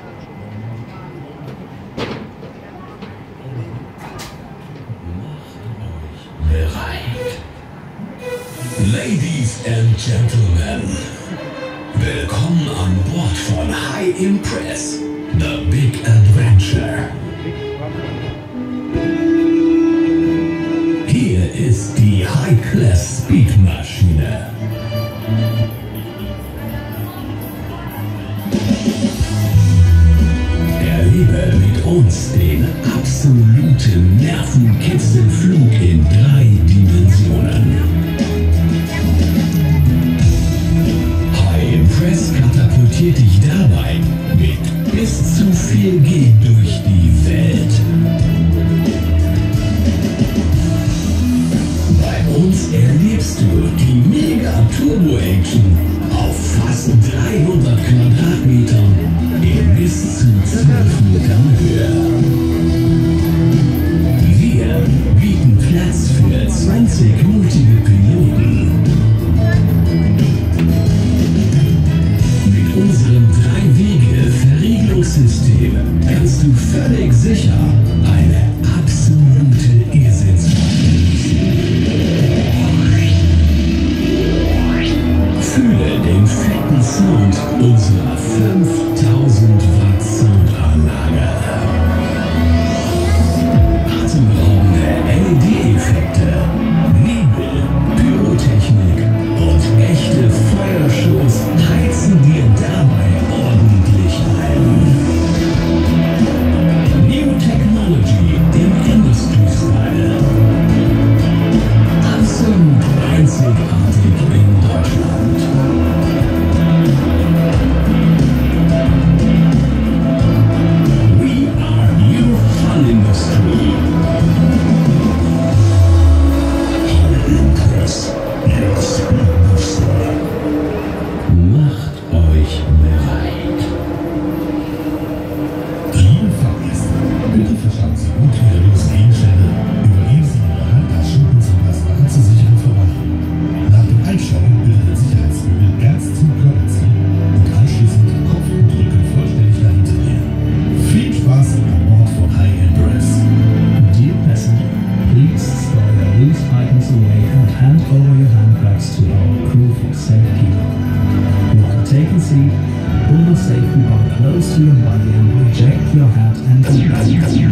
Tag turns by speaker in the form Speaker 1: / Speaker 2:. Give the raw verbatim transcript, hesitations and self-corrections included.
Speaker 1: Bereit. Ladies and Gentlemen, willkommen an Bord von High Impress, The Big Adventure. Hier ist die High-Class Speedmaschine. Erlebe mit uns den absoluten Nervenkitzelflug in drei Dimensionen. High Impress katapultiert dich dabei mit bis zu vier G durch die Welt. Bei uns erlebst du die Mega-Turbo-Action auf fast dreihundert Quadratmetern in bis zu zwölf Metern Höhe. Wir bieten Platz für zwanzig mutige Piloten. Mit unserem Drei-Wege-Verriegelungssystem kannst du völlig sicher eine absolute Irrsinnsfahrt genießen. Fühle den fetten Sound unserer fünftausend Watt Soundanlage. Atemberaubende L E D-Effekte, Nebel, Pyrotechnik und echte Feuershows heizen dir dabei ordentlich ein. New Technology im Industry-Style. Absolut einzigartig in Deutschland. We are your fun industry. High Impress, your Speedmaster. Macht euch bereit. Liebe Fahrgäste, bitte verschaffen Sie gut Ihre Gegenstände, übergeben Sie Ihre Handtaschen und zum Lastwagen zur sicheren Verwaltung. Nach dem Einschauen bitte den Sicherheitsbügel ganz zum Körper ziehen und anschließend Kopf und Rücken vollständig dahinter gehen. Viel Spaß an Bord von High Impress.
Speaker 2: Dear passenger, please store your loose items away and hand over your handbags to our crew for safekeeping. While taking seat, pull the safety bar close to your body and eject your hat and seat.